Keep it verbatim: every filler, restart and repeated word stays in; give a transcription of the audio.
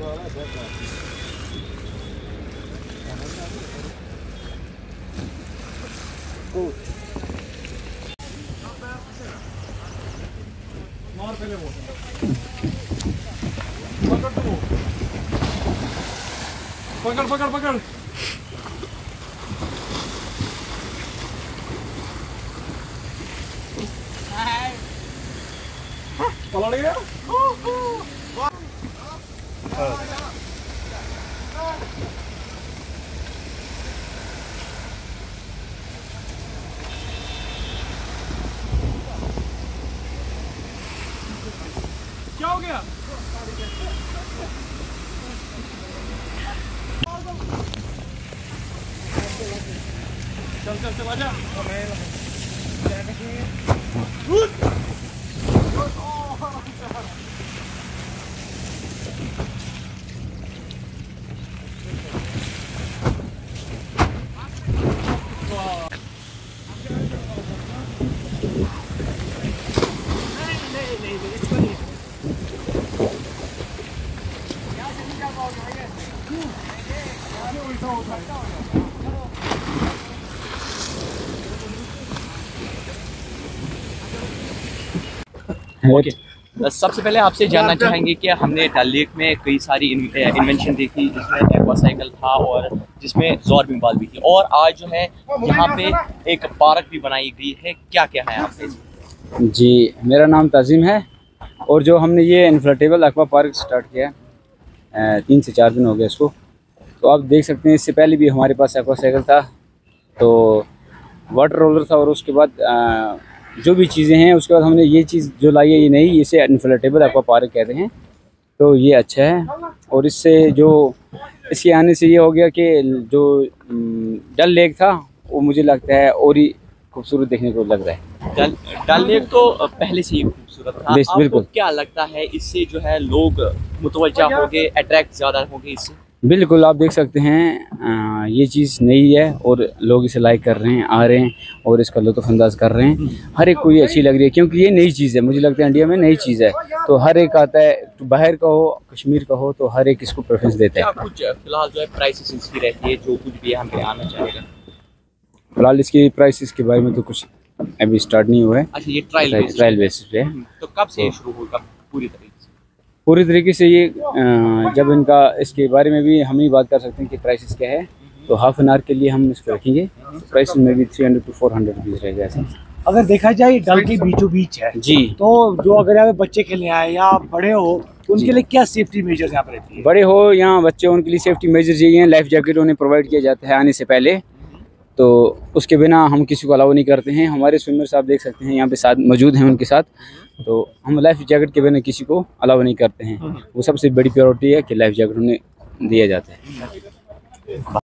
मार पहले वो पकड़ तो पकड़ पकड़ पकड़ पकड़ गया। क्या हो गया? चल चल चल आजा। ओके, सबसे पहले आपसे जानना चाहेंगे कि हमने डल लेक में कई सारी इन्वेंशन देखी, जिसमें एक्वा साइकिल था और जिसमें ज़ॉर्बिंग बॉल भी थी, और आज जो है यहाँ पे एक पार्क भी बनाई गई है। क्या क्या है यहाँ पे? जी, मेरा नाम ताज़ीम है और जो हमने ये इन्फ्लेटेबल एक्वा पार्क स्टार्ट किया तीन से चार दिन हो गए इसको, तो आप देख सकते हैं इससे पहले भी हमारे पास एक्वा साइकिल था, तो वाटर रोलर था, और उसके बाद आ, जो भी चीज़ें हैं उसके बाद हमने ये चीज़ जो लाई है, ये नहीं, इसे इन्फ्लेटेबल एक्वा पार्क कहते हैं। तो ये अच्छा है, और इससे जो इसके आने से ये हो गया कि जो डल लेक था वो मुझे लगता है और ही खूबसूरत देखने को लग रहा है। डल डल लेक तो पहले से ही खूबसूरत था, आपको क्या लगता है इससे जो है लोग मुतवज्जा होंगे, अट्रैक्ट ज़्यादा होंगे इससे? बिल्कुल, आप देख सकते हैं आ, ये चीज़ नई है और लोग इसे लाइक कर रहे हैं, आ रहे हैं और इसका लुत्फ़अंदाज कर रहे हैं। हर एक को ये अच्छी लग रही है क्योंकि ये नई चीज़ है, मुझे लगता है इंडिया में नई चीज़ है, तो हर एक आता है, तो बाहर का हो कश्मीर का हो, तो हर एक इसको प्रेफरेंस देता है। कुछ फिलहाल जो है प्राइसेस इसकी रहती है, जो कुछ भी हम पे आना चाहेगा? फिलहाल इसकी प्राइसेस के बारे में तो कुछ अभी स्टार्ट नहीं हुआ है। अच्छा, ये ट्रायल ट्रायल बेसिस पे है। तो कब से शुरू होगा पूरी तरीके से? पूरी तरीके से ये जब इनका इसके बारे में भी हम ही बात कर सकते हैं कि प्राइसेस क्या है, तो हाफ एन आवर के लिए हम इसको रखेंगे, तो प्राइस में भी three hundred to four hundred rupees रहेगा ऐसा। अगर देखा जाए डल के बीचों बीच है जी, तो जो अगर यहाँ पे बच्चे खेलने आए या बड़े हो तो उनके लिए क्या सेफ्टी मेजर्स यहाँ पर रहती है? बड़े हो या बच्चे, उनके लिए सेफ्टी मेजर्स यही हैं, लाइफ जैकेट उन्हें प्रोवाइड किया जाता है आने से पहले, तो उसके बिना हम किसी को अलाउ नहीं करते हैं। हमारे स्विमर्स आप देख सकते हैं यहाँ पे साथ मौजूद हैं उनके साथ, तो हम लाइफ जैकेट के बिना किसी को अलाउ नहीं करते हैं। वो सबसे बड़ी प्रायोरिटी है कि लाइफ जैकेट उन्हें दिया जाता है।